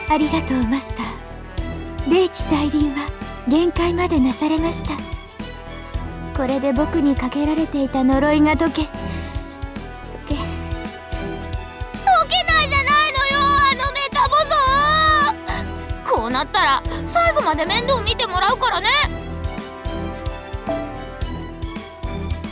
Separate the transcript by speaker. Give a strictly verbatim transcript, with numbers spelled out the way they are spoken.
Speaker 1: ありがとうマスター。霊気再臨は限界までなされました。これで僕にかけられていた呪いが解け解け解けないじゃないのよ、あのメタボ像。こうなったら最後まで面倒見てもらうからね。